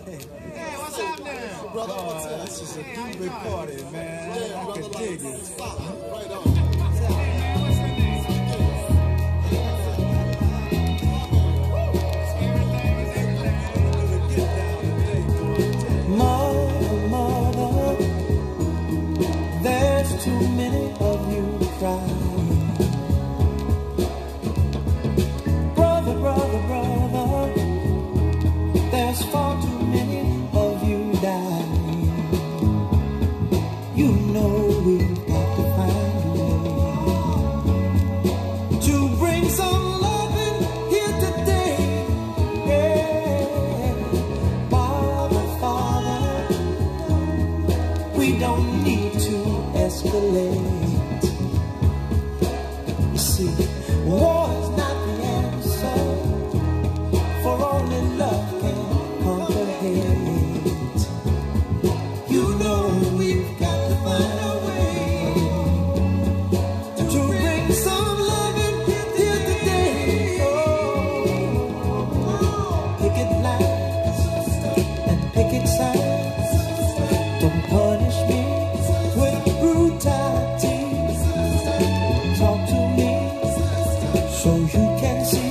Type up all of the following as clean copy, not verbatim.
Hey, what's happening? Brother, this is a big party, man. Yeah, I can dig it. Right on. Mother, there's too many of you crying. Brother, there's far too many of you dying. You know we've got to find a way to bring some loving here today. Yeah. Father, we don't need to escalate. You see, war is not the answer, for only love can conquer hate. You know we've got to find a way to bring some love here today. Oh, picket lines and picket signs. Don't punish me with brutality. Talk to me so you can see.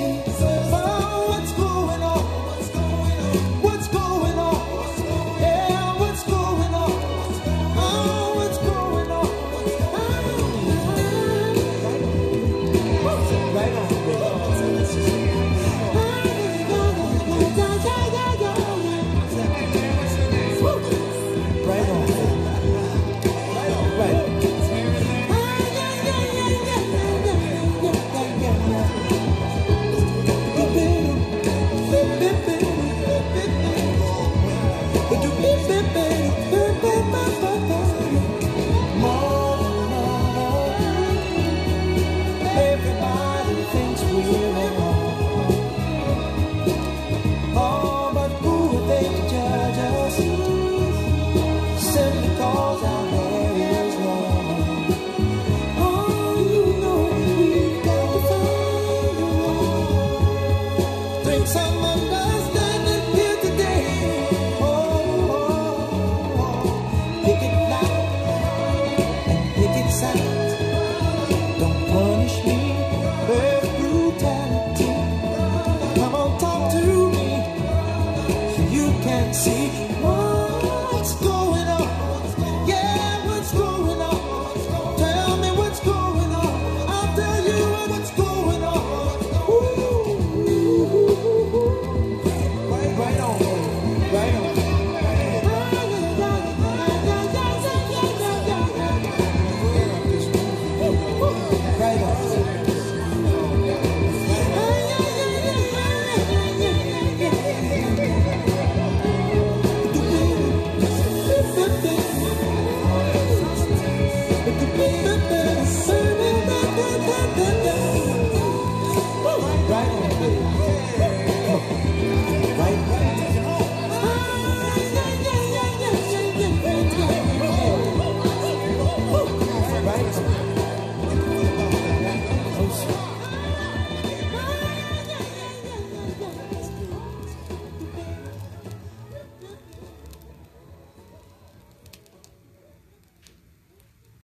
Everybody thinks we're wrong. Oh, but who are they to judge us? Simply cause our hair is long. Oh, you know we've got to find a way. Bring some understanding here today. Oh, pick it loud and pick it sound. Don't punish me with brutality. Come on, talk to me so you can see what's going on. Yeah, what's going on? Tell me what's going on. I'll tell you what's going on. Ooh. Right on, right on.